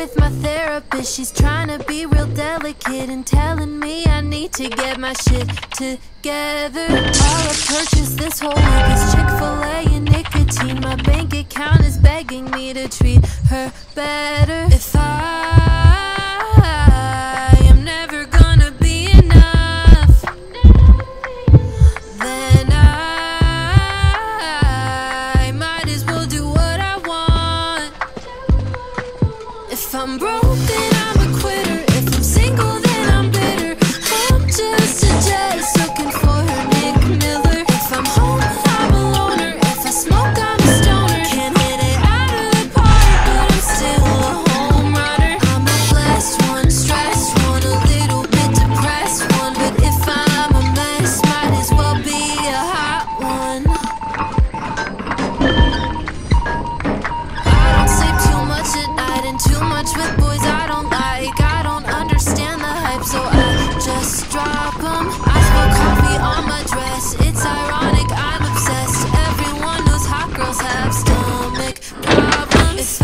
with my therapist. She's trying to be real delicate and telling me I need to get my shit together. All I purchased this whole week is Chick-fil-A and nicotine. My bank account is begging me to treat her better. If I am never gonna be enough, then I might as well do what I want. If I'm broke, then I'm a quitter. If I'm single, then I'm bitter. I'm just a Jess looking for her Nick Miller. If I'm home, I'm a loner. If I smoke, I'm a stoner. Can't hit it out of the park, but I'm still a home runner. I'm a blessed one, stressed one, a little bit depressed one. But if I'm a mess, might as well be a hot one. I don't sleep too much at night and too much with boys I don't like. I don't understand the hype, so I just drop 'em. I spill coffee on my dress. It's ironic, I'm obsessed. Everyone knows hot girls have stomach problems. If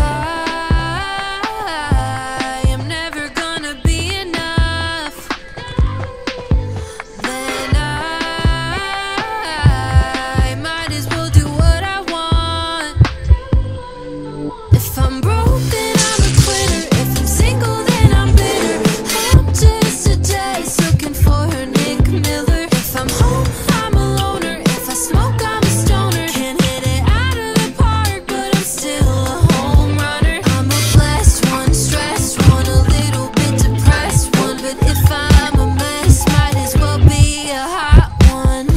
I am never gonna be enough, then I might as well do what I want. If I'm broke, then I'm a quitter. If I'm single, then I'm bitter. I'm just a Jess looking for her Nick Miller. If I'm home, I'm a loner. If I smoke, I'm a stoner. Can't hit it out of the park, but I'm still a home runner. I'm a blessed one, stressed one, a little bit depressed one. But if I'm a mess, might as well be a hot one.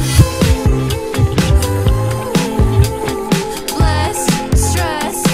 Blessed, stressed,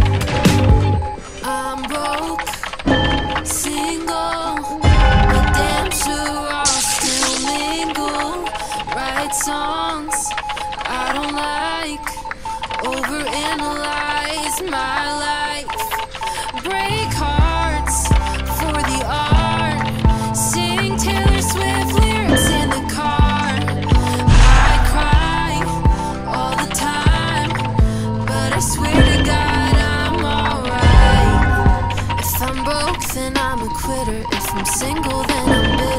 I'm broke, single, but damn sure I'll still mingle. Write songs I don't like, overanalyze my life, break hearts for the art, sing Taylor Swift lyrics in the car. I cry all the time, but I swear to God I'm alright. If I'm broke, then I'm a quitter. If I'm single, then I'm bitter.